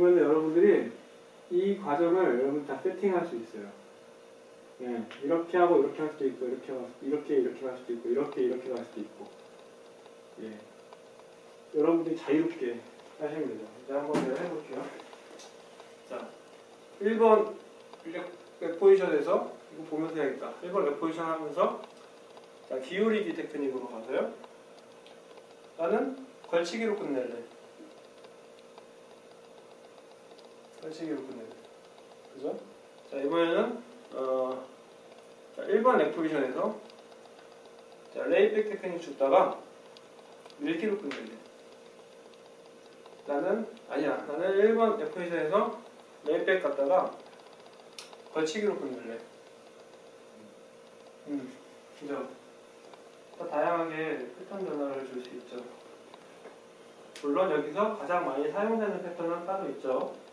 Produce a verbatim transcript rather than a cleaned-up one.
그러면 여러분들이 이 과정을 여러분 다 세팅할 수 있어요. 예, 이렇게 하고 이렇게 할 수도 있고, 이렇게 이렇게 이렇게 할 수도 있고, 이렇게 이렇게 할 수도 있고. 예, 여러분들이 자유롭게 하시면 되죠. 이제 한번 내가 해볼게요. 자, 일 번 웹 포지션에서 이거 보면서 해야겠다. 일 번 웹 포지션 하면서 자, 기울이기 테크닉으로 가서요. 나는 걸치기로 끝낼래. 걸치기로 끝낼래. 그죠? 자, 이번에는 어, 자, 일 번 웹 포지션에서 자, 레이백 테크닉 줬다가 밀기로 끝낼래. 나는 아니야. 나는 일 번 웹 포지션에서 레이백 갔다가 걸치기로 끝낼래. 음, 그죠? 더 다양하게 패턴 변화를 줄 수 있죠. 물론 여기서 가장 많이 사용되는 패턴은 따로 있죠.